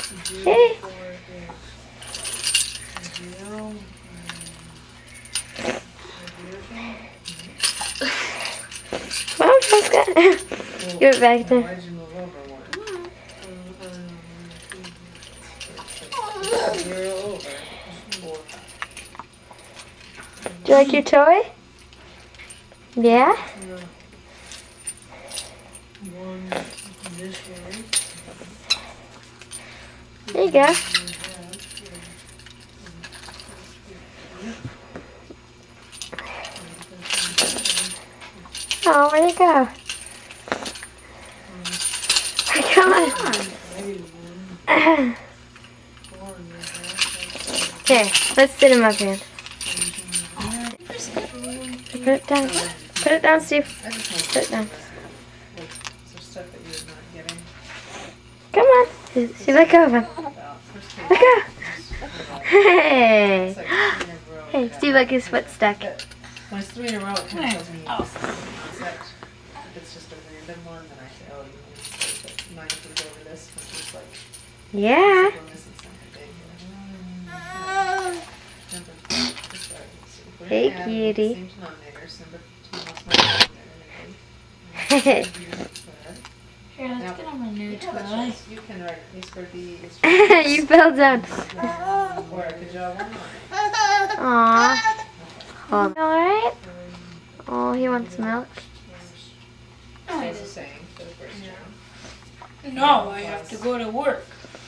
Hey. Come on, Prescott. Give it back there. Why'd you move over one? 0 over 4. Do you like your toy? Yeah? 1 this way. There you go. Oh, where'd it go? Come on. Here, let's sit him up here. Put it down. Put it down, Steve. Put it down. Come on. See, let go of him. Let go. Hey. Hey, Steve, like his foot stuck. When it's 3 in a row, it kind of tells me concept. If it's just a random one, then I say, oh, you know, but mine if it's over this, because it's like, Yeah. we're missing something big. Hey, cutie. Same denominators. Number 2 must not be there. Here, let's get on my new toy. You can write A squared B is You fell down. or good job on Aww. Alright? Oh, he wants milk. So it's the same for the first round. No, I have to go to work.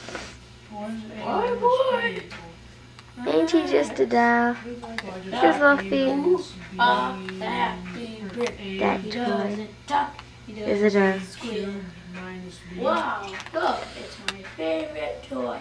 Boy. Ain't he just a doll? His little feet. Happy birthday. That He toy doesn't talk. He is a doll. doesn't squeal. Wow, look, it's my favorite toy.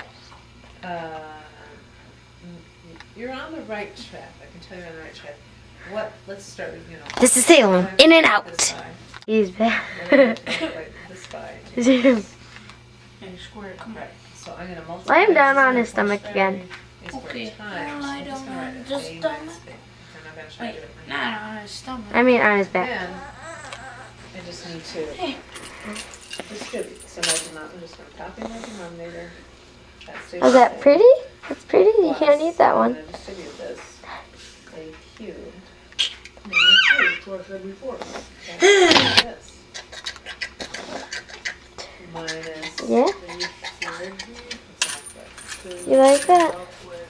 You're on the right track. I can tell you're on the right track. Let's start with, This is Salem. In and this out. side. He's back. This side. And square, come on. Right. So I'm going to multiply. Lay him down on his stomach again. Okay, Times. I I'm just don't gonna want write the A stomach. minus B. I'm not going to try to Wait, do it. not on his stomach. I mean on his back. Then I just need to distribute. So my I'm just going to copy my denominator. Stays Oh, is the that same. pretty? That's pretty. You Plus, can't eat that I'm one. going to distribute this. A cubed. That's what I said before. This. Minus. Yeah? A squared B Exactly. You like that? up with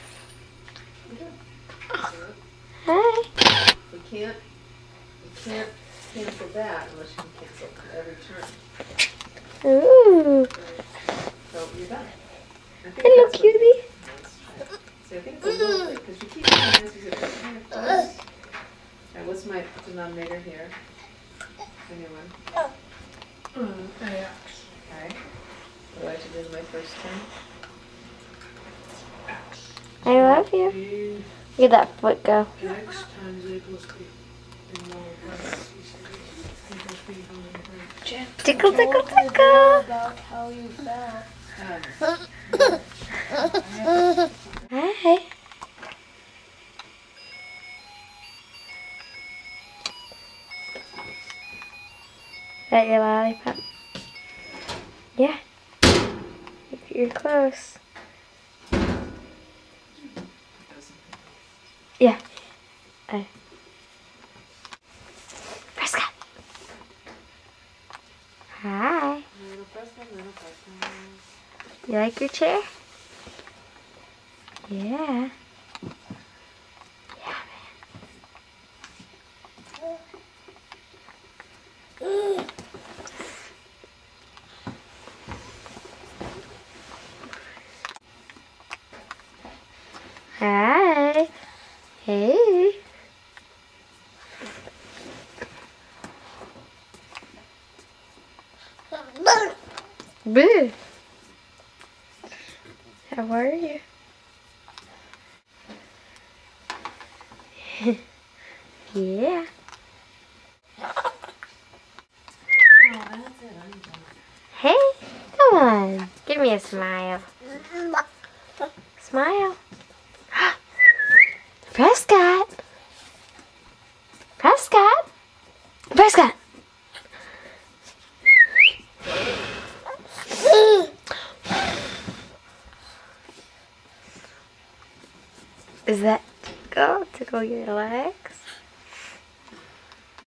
Hi. We can't cancel that unless you can cancel every term. Ooh. So you're done. I think Hello, that's what- cutie. See, I think it's a little bit, because you keep doing this, is it kind of close? Alright, what's my denominator here? Anyone? AX. Alright. What do I have to do with my first term? I love you. B Look at that foot go. X times A plus B. And multiply C equals B times A. Tickle, tickle, tickle. About how you felt. Hi. That your lollipop? Yeah. If you're close. Yeah. Prescott. Hi. You like your chair? Yeah. Yeah, man. Hi. Hey. Boo. How are you? Yeah. Hey, come on. Give me a smile. Smile. Prescott. Prescott. Prescott. Is that tickle? Tickle your legs?